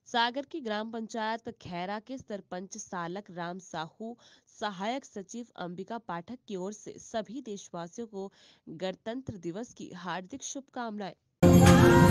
सागर की ग्राम पंचायत खैरा के सरपंच सालक राम साहू, सहायक सचिव अंबिका पाठक की ओर से सभी देशवासियों को गणतंत्र दिवस की हार्दिक शुभकामनाएं।